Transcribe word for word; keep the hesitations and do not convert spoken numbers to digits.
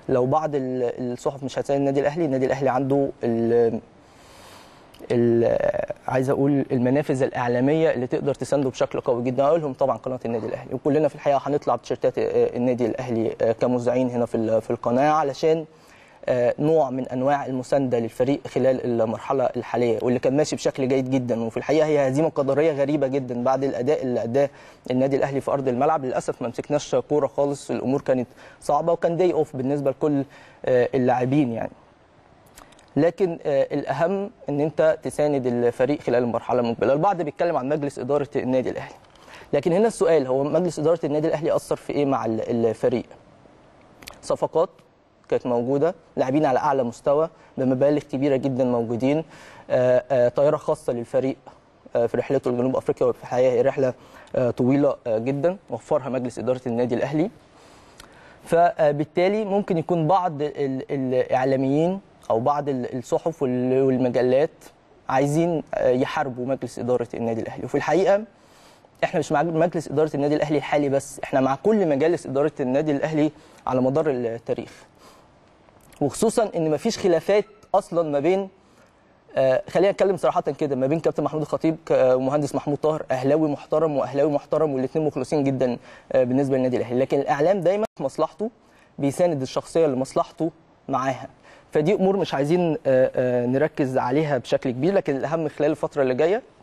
لو بعض الصحف مش هتساند النادي الاهلي، النادي الاهلي عنده ال ال عايز اقول المنافذ الاعلاميه اللي تقدر تسانده بشكل قوي جدا. اقولهم طبعا قناه النادي الاهلي، وكلنا في الحقيقه هنطلع بتيشيرتات النادي الاهلي كمذيعين هنا في في القناه علشان نوع من انواع المسانده للفريق خلال المرحله الحاليه، واللي كان ماشي بشكل جيد جدا. وفي الحقيقه هي هزيمه قدريه غريبه جدا بعد الاداء اللي اداه النادي الاهلي في ارض الملعب. للاسف ما مسكناش كوره خالص، الامور كانت صعبه وكان داي اوف بالنسبه لكل اللاعبين يعني. لكن الاهم ان انت تساند الفريق خلال المرحله المقبله. البعض بيتكلم عن مجلس اداره النادي الاهلي، لكن هنا السؤال هو مجلس اداره النادي الاهلي اثر في ايه مع الفريق؟ صفقات كانت موجوده، لاعبين على اعلى مستوى بمبالغ كبيره جدا موجودين، طائره خاصه للفريق في رحلته لجنوب افريقيا، وفي الحقيقه هي رحله طويله جدا وفرها مجلس اداره النادي الاهلي. فبالتالي ممكن يكون بعض الاعلاميين او بعض الصحف والمجلات عايزين يحاربوا مجلس اداره النادي الاهلي، وفي الحقيقه احنا مش مع مجلس اداره النادي الاهلي الحالي بس، احنا مع كل مجالس اداره النادي الاهلي على مدار التاريخ. وخصوصا ان مفيش خلافات اصلا ما بين آه خلينا نتكلم صراحه كده، ما بين كابتن محمود الخطيب ومهندس محمود طاهر، اهلاوي محترم واهلاوي محترم والاثنين مخلصين جدا آه بالنسبه للنادي الاهلي، لكن الاعلام دايما مصلحته بيساند الشخصيه اللي مصلحته معاها. فدي امور مش عايزين آه آه نركز عليها بشكل كبير، لكن الاهم خلال الفتره اللي جايه